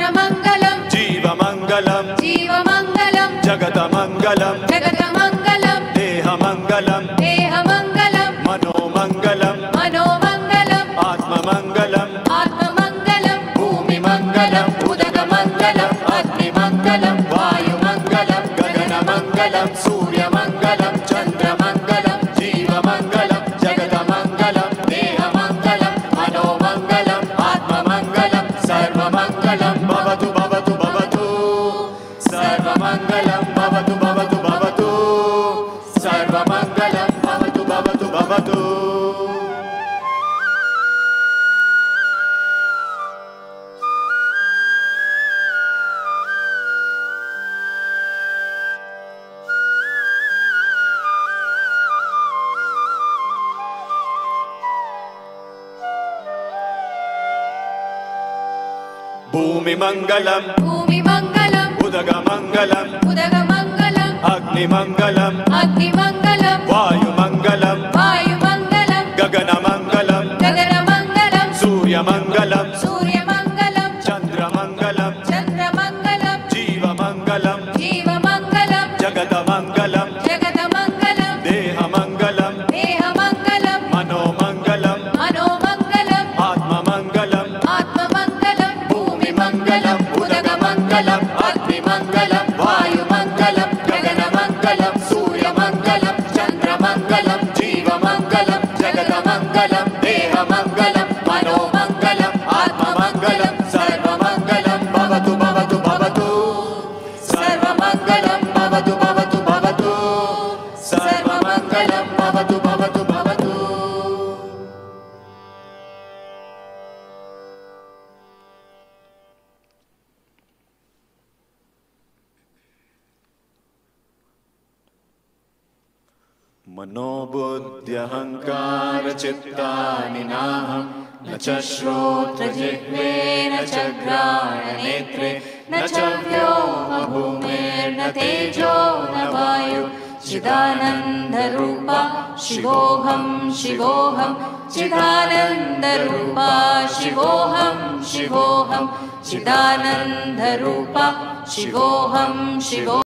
चन्द्रमङ्गलं जीवमङ्गलं जीवमङ्गलं जगतमङ्गलं जगतमङ्गलं देहमङ्गलं देहमङ्गलं मनोमङ्गलं मनोमङ्गलम् आत्ममङ्गलं आत्ममङ्गलं भूमिमङ्गलं उदकमङ्गलं अग्निमङ्गलं वायुमङ्गलं गगनमङ्गलं सूर्यमङ्गलं चन्द्रमङ्गलं जीवमङ्गलं जगतमङ्गलं देहमङ्गलं मनोमङ्गलं आत्ममङ्गलं सर्वमङ्गलं भवतु भवतु भवतु सर्वमङ्गलं भवतु भवतु भवतु सर्वमङ्गलं भवतु भवतु भवतु भूमिमङ्गलं भूमिमङ्गलं उदकमङ्गलं उदकमङ्गलं अग्निमङ्गलं अग्निमङ्गलं वायुमङ्गलं वायुमङ्गलं गगनमङ्गलं गगनमङ्गलं सूर्यमङ्गलं सूर्यमङ्गलं चन्द्रमङ्गलं चन्द्रमङ्गलं जीवमङ्गलं जीवमङ्गलं जगतमङ्गलं जगतमङ्गलं देहमङ्गलं देहमङ्गलं मनोमङ्गलं मनोमङ्गलं आत्ममङ्गलं आत्ममङ्गलं भूमिमङ्गलं उदकमङ्गलं अग्निमङ्गलं वायुमङ्गलं गगनमङ्गलं सूर्यमङ्गलं चन्द्रमङ्गलं जीवमङ्गलं जगतमङ्गलं देहमङ्गलं मनोमङ्गलं आत्ममङ्गलं सर्वमङ्गलं भवतु भवतु भवतु सर्वमङ्गलं भवतु भवतु भवतु सर्वमङ्गलं भवतु भवतु भवतु मनोबुद्ध्यहङ्कारचित्तानि नाहं न च श्रोत्रजिह्वे न च घ्राणनेत्रे न च व्योमभूमिर्न तेजो न वायु चिदानन्दरूपा शिवोऽहं शिवोऽहं चिदानन्दरूपा शिवोऽहं शिवोऽहं चिदानन्दरूपा शिवोऽहं शिवो